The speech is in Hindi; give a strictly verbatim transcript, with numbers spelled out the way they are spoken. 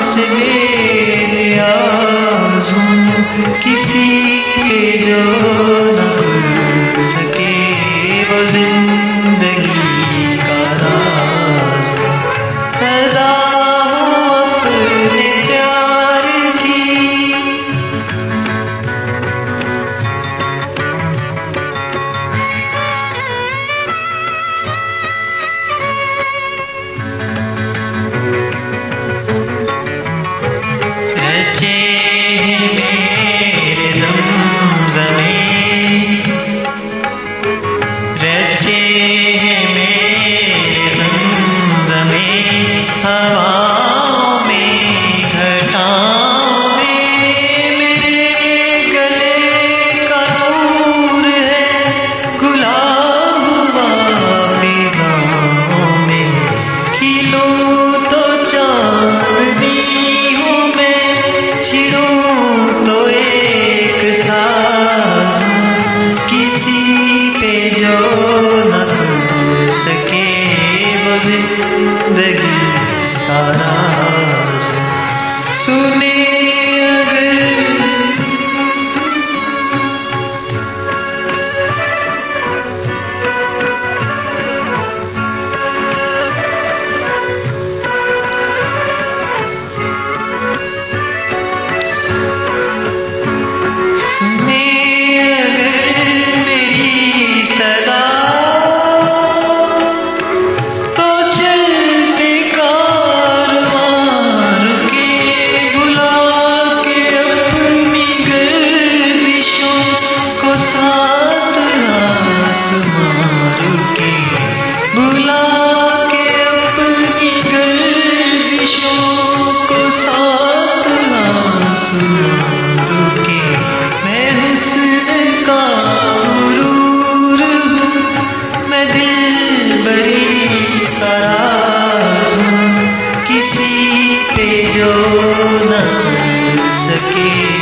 से बेनियाज़ हूँ, किसी पे जो न भूल सके वो जिंदगी का राज हूँ। सदा हूँ अपने प्यार की, रचे हैं मेरे ज़मज़मे, रचे हैं मेरे ज़मज़मे, हवाओं में घटाओं में मेरे गले का नूर है, गुलाब हुआ फिज़ाओं में, खिलूं तो चांदनी हूँ मैं, छिड़ूं तो एक साज हूँ, किसी पे जो न भूल सके वो जिंदगी का राज हूँ। सुने अगर किसी पे जो न भूल सके